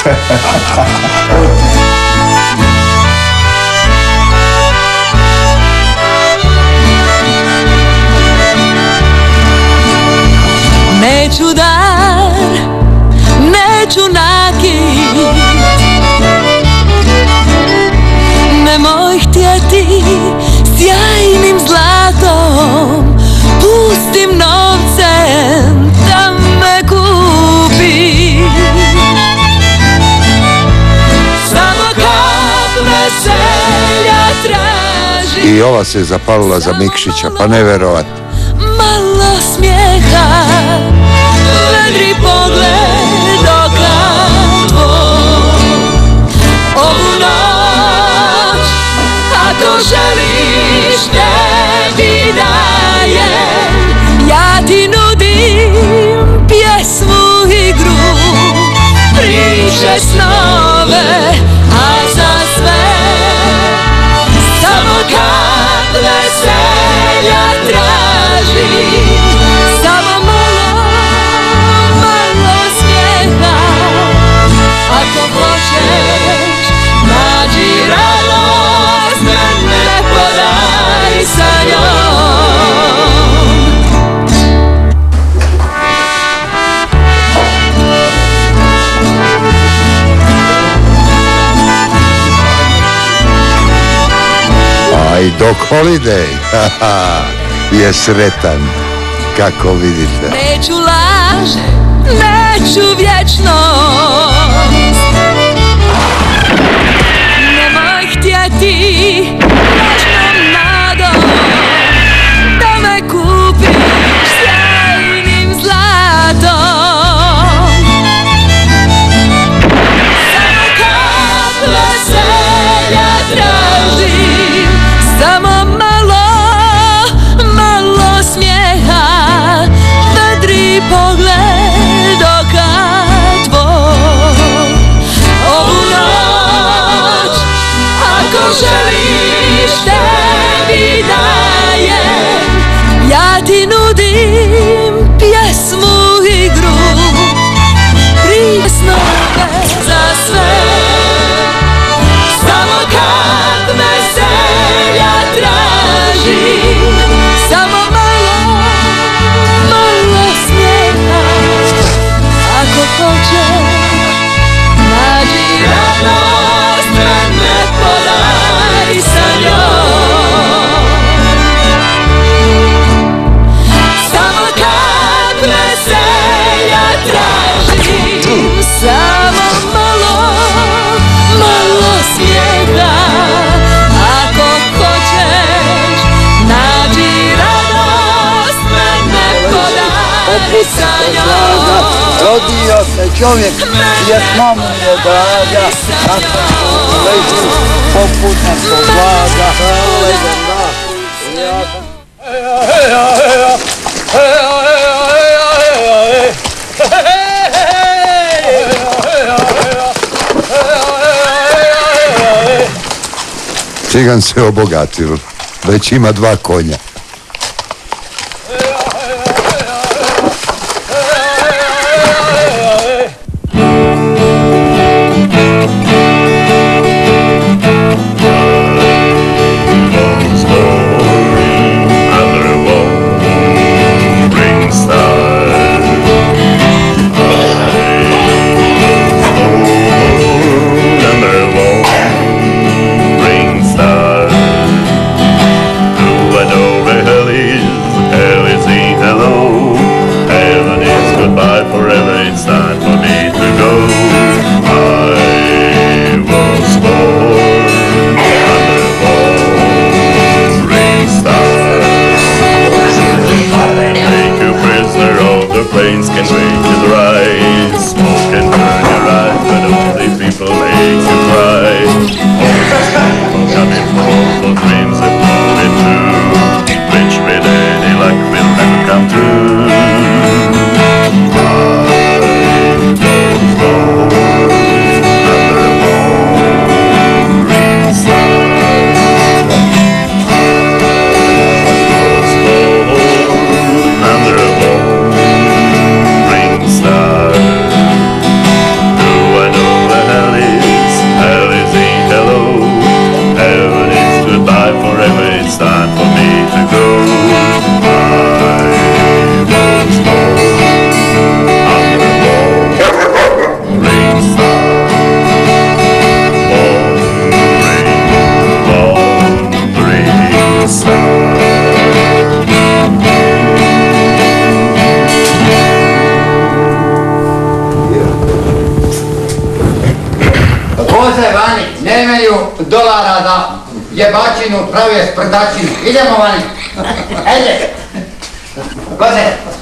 Neću dar, neću nakit, nemoj htjeti sjajnim zlatom, pustim novcem da me kupiš. Samo kap veselja traži. I ova se zapalila za Mikšića, pa neverovatno. Malo smijeha, vedri pogled oka tvoj. Ovu noć, ako želiš, tebi dajem. Ja ti nudim pjesmu, igru, priče, snove, a za sve samo kad veselja tražim. Samo malo, malo smijeha, ako hoćeš, nađi radost, mene podaj sa njom. A i Doc Holiday je sretan, kako vidite. Neću laž, neću vječnost, nemoj htjeti lažnom nadom da me kupiš sjajnim zlatom. Samo kap veselja tražim, samo malo, malo smijeha, vedri pogled oka tvoj. Ovu noć, ako želiš, tebi dajem. Ja ti nudim pjesmu, igru, priče, snove, za sve. Samo kad veselja tražim, samo malo, malo smijeha, ako hoćeš, nađi radost, mene podaj sa njom. rodio se čovjek, pjesma mu je draga, kako leži poput nekog vlada. Cigan se obogatio, već ima dva konja. Dolara za jebačinu, prave sprdačinu. Idemo vani. Ajde. Koze.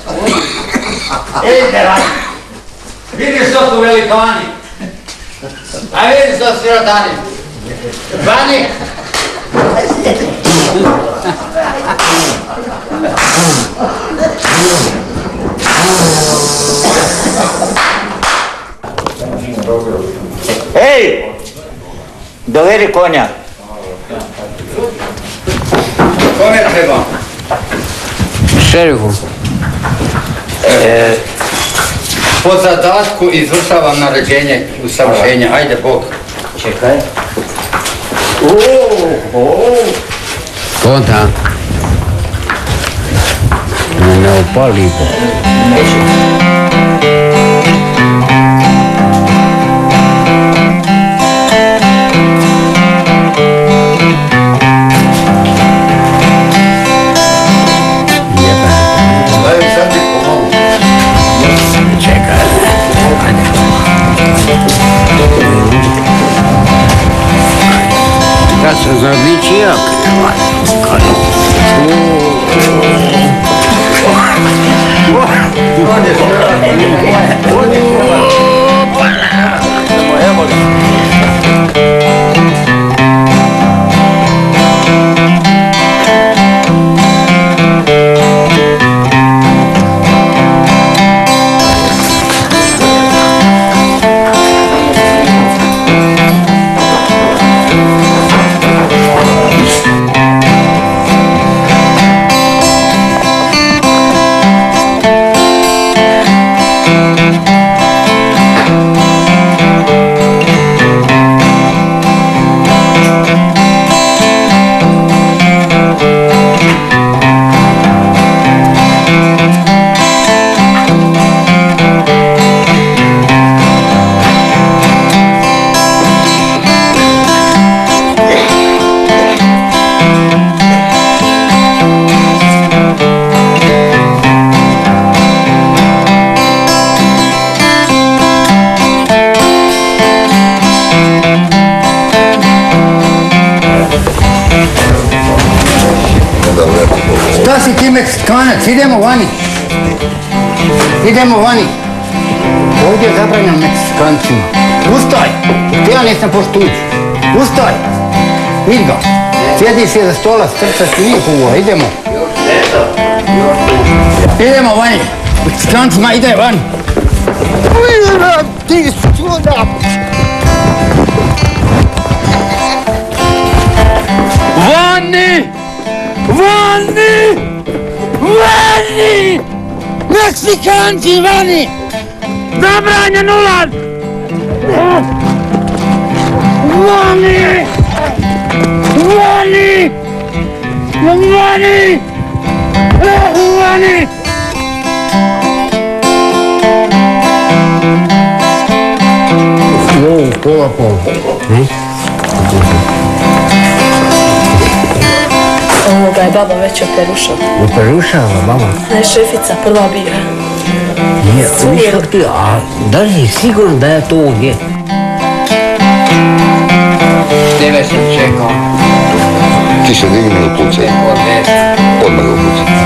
Idite vani. Vidiš što su velikani. A vidiš što su sirotani. Vani. Ej! Dovedi konja. Kome treba? Šerifu. E, po zadatku izvršavam naređenje usavršenja. Ajde, Bog. Čekaj. Konta. Ne opali po. Kad se zavičija Šta si ti Meksikanac? Idemo vani. Idemo vani. Ovdje je zabranjeno Meksikancima. Ustaj! Ti ja nisam poštujući. Ustaj! Vidi ga. Sjediš je za stola, srca ti nije kuva. Idemo. Idemo vani. Meksikancima ide vani. Ti suda! Vani! Vani! Vani! Meksikanci vani! Zabranjen ulaz! Vani! Vani! Vani! Vani! Ovo, pola pola. Ovoga je baba već operušala. Operušala baba? Ne, šefica, prva bira. Je, ušao ti, a da li je sigurno da je to ovdje? Tebe sam čekao. Ti se digni i pucaj. Odmah ga pucaj.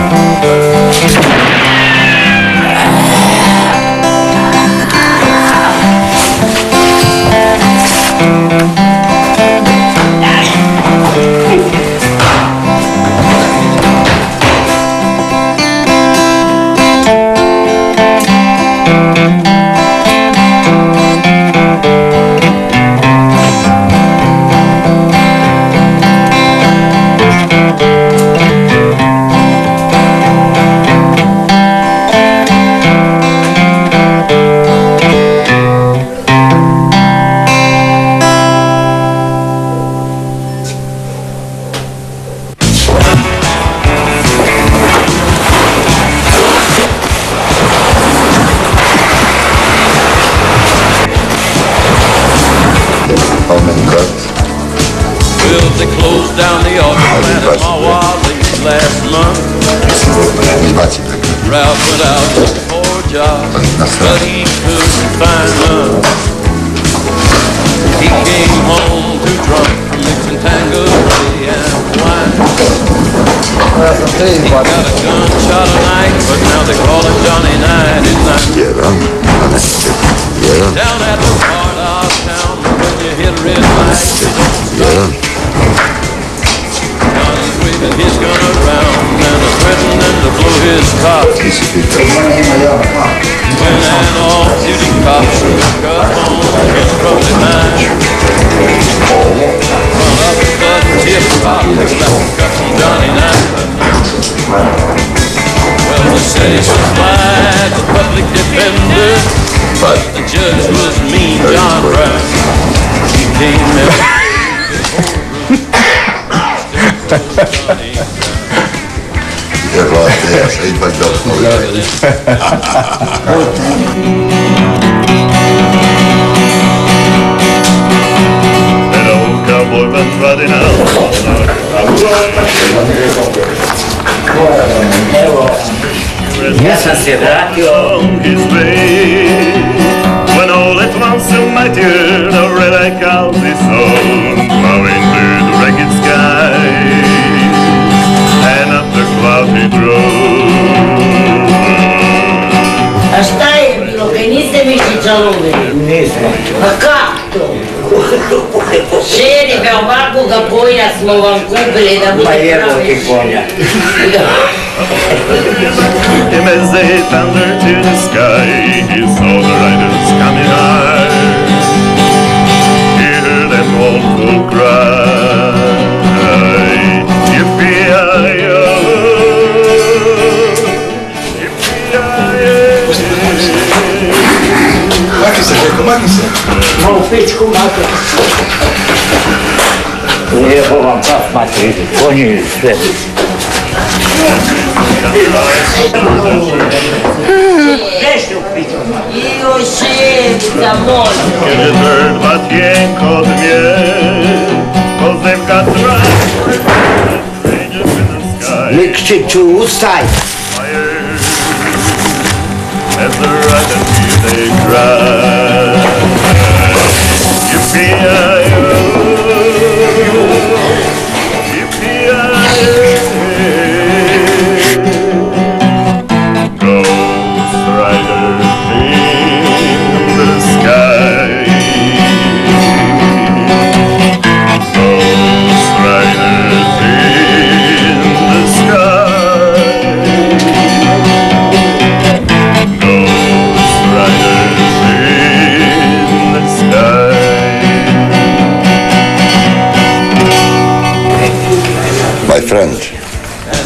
Ralph went out for a job, but he couldn't find none. He came home too drunk from mixing Tanqueray and wine. He got a gunshot a night, but now they call him Johnny ninety-nine. Down at the part of town, when you hit a red light, you don't stop. Johnny's waving his gun around and a threatening to blow his top. When an off-duty cop struck up on his probably mine. Front of the club, tip-top, like a cut from Johnny nine. Well, the city supplied the public defender, but the judge was mean John Brown. He came in. An old cowboy went riding out on his way. When all at once a mighty herd of red-eyed cows is sown, plowing through the ragged sky and up the cloudy road. A šta je bilo, kaj niste mišićalovi? Nismo. Pa kak to? Šerife, ovakvog konja smo vam kupili da bude Pa jebo ti konja. Him as they thunder to the sky, he saw the riders coming high. He heard them mournful cry, yippee-yi-yo, yippee-yi-yo. Maki se, Žeko, maki se. Malo pičku maki. Lijepo vam kaf matri, konji i sve. Joj, šerica moja. You just heard what he ain't called them yet, 'cause they've got the right strangers in the sky. Mikčiću, ustaj! As the riders here they cry, yippee-yi-yo, yippee-yi-yo. Ghost riders sing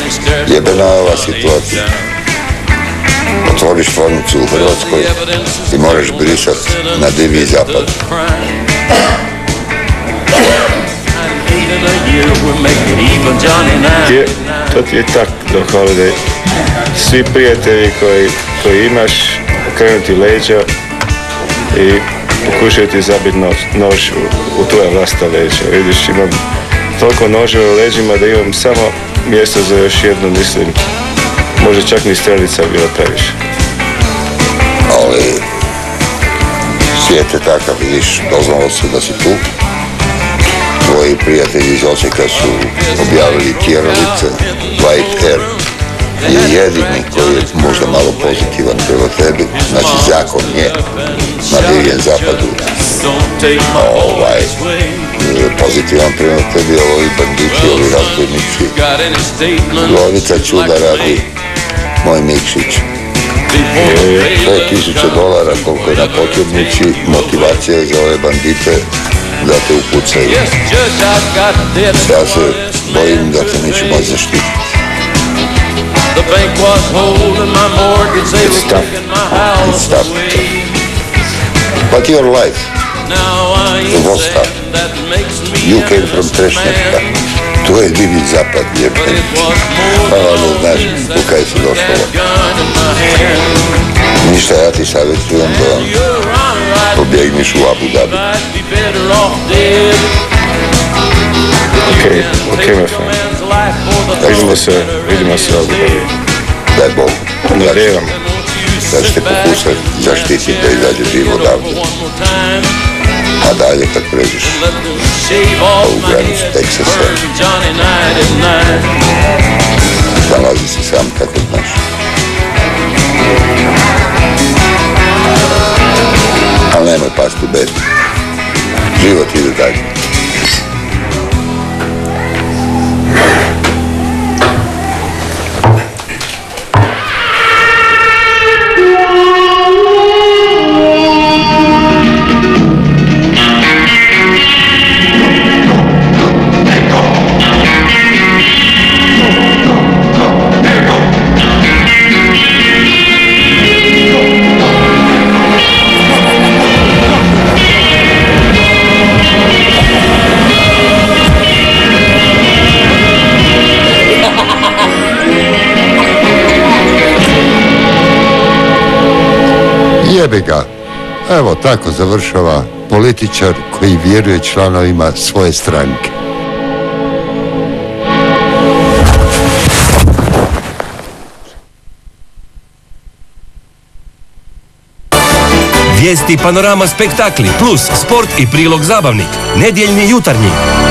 Jebena je ova situacija. Otvoriš tvornicu u Hrvatskoj i moraš brisat na divlji zapad. Je, to ti je tak, Doc Holliday. Svi prijatelji koji, koji imaš, okrenuti leđa i pokušaju ti zabiti nož, nož u, u tvoja vlasta leđa. Vidiš, imam toliko noževa u leđima da imam samo mjesto za još jednu, mislim, možda čak ni strelica bila previše. Ali svijet je takav, vidiš, doznalo se da si tu. Tvoji prijatelji iz Osijeka su objavili tjeralice, White Air je jedini koji je možda malo pozitivan prema tebi, znači zakon je na divljem zapadu ovaj, pozitivan prema tebi, ovi banditi, ovi razbojnici. Lovica čuda radi moj Mikšić. Sve tisuće dolara koliko je na potrebnici, motivacija je za ove bandite da te upucaju. Ja se bojim da te neću moći zaštiti. It's tough. It's tough. But your life, it was tough. You came from Trešnjevka. To je divlji zapad, jebeni. Pa ono, znaš, u kaj si došla. Ništa, ja ti savjetujem da pobjegniš u Abu Dhabi. Okej, okej, me fan. Vidimo se, vidimo se u Abu Dhabi. Daj Bog. Narevam. Da ćete pokušati zaštititi da izađe živo odavde. A dalje kad pređeš ovu granicu Teksasa, nalazi se sam kako znaš. Ali nemoj pasti u bed. Život ide dalje. Jebi ga. Evo tako završava političar koji vjeruje članovima svoje stranke. Vijesti, panorama, spektakli, plus sport i prilog zabavnik. Nedjeljni jutarnji.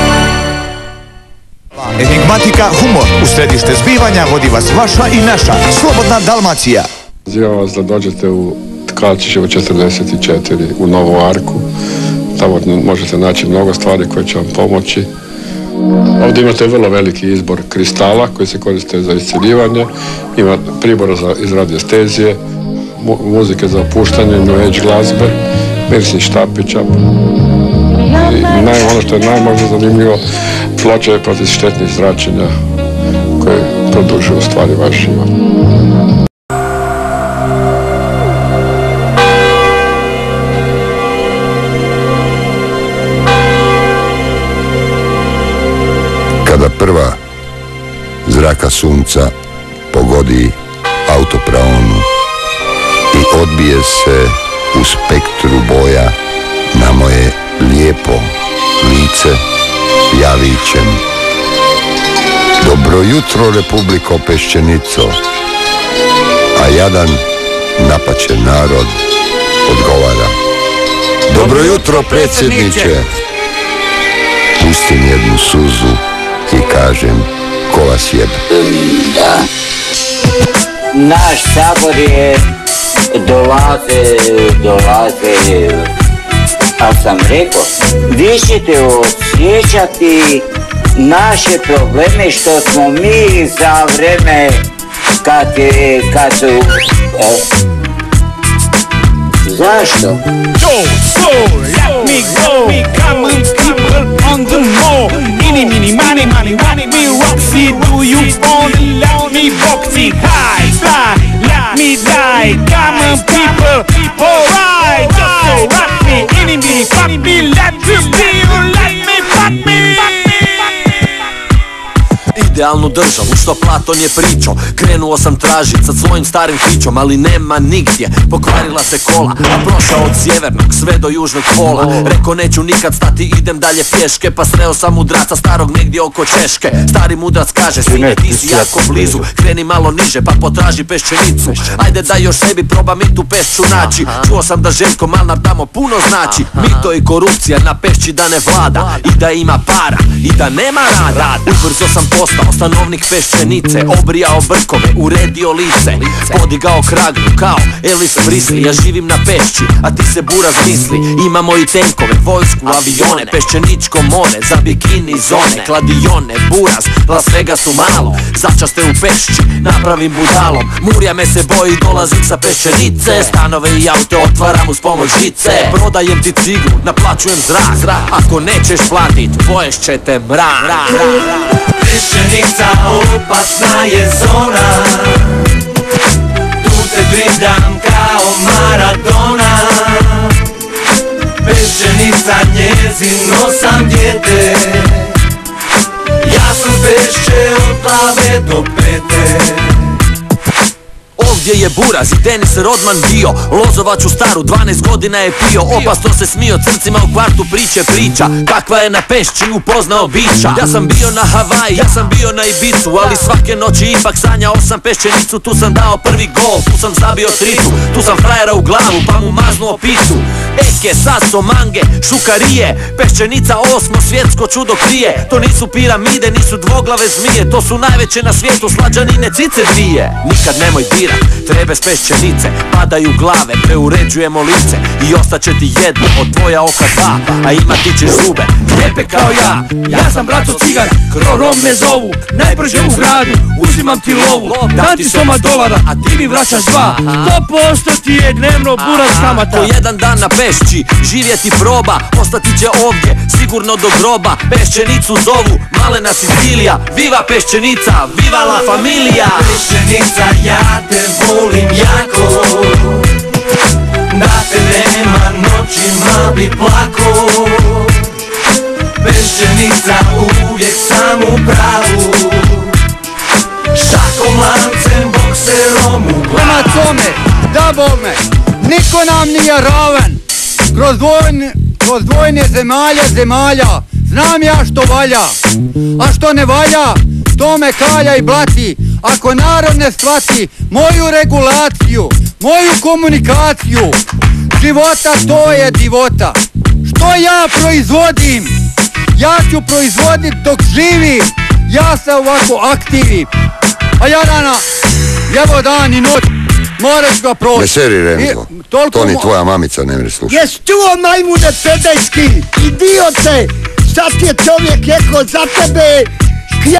Enigmatika, humor. U središte zbivanja vodi vas vaša i naša Slobodna Dalmacija. Pozivam vas da dođete u Tkalčićevo četrdeset četiri u Novu Arku. Tamo možete naći mnogo stvari koje će vam pomoći. Ovdje imate vrlo veliki izbor kristala koji se koriste za iscjeljivanje. Ima pribora za izradiestezije, mu muzike za opuštanje, new age glazbe, mirisnih štapića. I naj, ono što je najmožno zanimljivo, ploče protiv štetnih zračenja koje produžuju stvari vaš život. Kada prva zraka sunca pogodi autopraonu i odbije se u spektru boja na moje lijepo lice javićem. Dobro jutro, Republiko Peščenico, a jadan napaćen narod odgovara. Dobro jutro, predsjedniče. Pustim jednu suzu i kažem, ko vas jebe? Da. Naš sabor je dolaze, dolaze, ali sam rekao, vi ćete osjećati naše probleme što smo mi za vreme kad, je, kad su... E, zašto? Yo, so, let me go, me common people on the mall. Any, mini, money, money, money, me Roxy, do you fall in love? me high, fly, let me die. Come on people, alright, just so rock me, enemy, fuck me, let me feel, let me fuck me. Idealnu državu što Platon je pričao. Krenuo sam tražit sa svojim starim fićom, ali nema nigdje, pokvarila se kola. A prošao od sjevernog sve do južnog pola. Reko neću nikad stati, idem dalje pješke. Pa sreo sam mudraca starog negdje oko Češke. Stari mudrac kaže, sine ti si jako blizu, kreni malo niže pa potraži peščenicu. Ajde da još sebi probam i tu pešću naći. Čuo sam da Željko Malnar tamo puno znači. Mito i korupcija na pešći da ne vlada, i da ima para i da nema rada. Ubrzo sam postao stanovnik Peščenice, obrijao brkove, uredio lice, podigao kragnu kao Elvis Presley. Ja živim na Pešći, a ti se buraz misli. Imamo i tenkove, vojsku, avione, Peščeničko more, za bikini zone, kladione, buraz, Las Vegasu malo. Začaste u Pešći, napravim budalom. Murja me se boji, dolazim sa Peščenice. Stanove i aute otvaram uz pomoć žice. Prodajem ti ciglu, naplaćujem zrak. Ako nećeš platit, poješće te mrak. Peščenica opasna je zona, tu te drindam kao Maradona. Peščenica njezino sam dijete, ja sam Pešće od glave do pete. Ovdje je buraz i Denis Rodman bio, Lozovaču staru dvanaest godina je pio. Opasno se smio crncima u kvartu priče priča, kakva je na Pešći upoznao bića. Ja sam bio na Havaji, ja sam bio na Ibicu, ali svake noći ipak sanjao sam Peščenicu. Tu sam dao prvi gol, tu sam zabio tricu, tu sam frajera u glavu pa mu maznuo picu. Eke, Saso, Mange, Šukarije, Peščenica osmo svjetsko čudo krije. To nisu piramide, nisu dvoglave zmije, to su najveće na svijetu slađanine cice dvije. Nikad nemoj dirat, trebe s Peščenice, padaju glave, preuređujemo lice i ostaće ti jedno od tvoja oka dva, a ima ti ćeš zube lijepe kao ja. Ja sam braco cigar, Krorom me zovu, najbrže u gradu, uzimam ti lovu, dam ti soma dolara, a ti mi vraćaš dva. To posto ti je dnevno buraz kamata. Po jedan dan na Pešći, živjeti proba, ostati će ovdje, sigurno do groba. Peščenicu zovu, malena Sicilija, viva Peščenica, viva la familija. Peščenica, ja te volim jako, da te nema noćima bi plako. Peščenica, uvijek sam u pravu, šakom, lancem, bokserom u glavu. Prema tome, da Bog me, niko nam nije raven. Kroz dvojne, kroz dvojne zemalja, zemalja, znam ja što valja, a što ne valja, to me kalja i blati. Ako narod ne shvati moju regulaciju, moju komunikaciju života, to je divota. Što ja proizvodim? Ja ću proizvodit dok živim. Ja sam ovako aktivni, a ja dana, evo dan i noć, moraš ga proći. Ne seri Renzo, to ni tvoja mamica ne mre slušati. Jes čuo majmune pedejski, idiote, šta ti je čovjek rekao za tebe?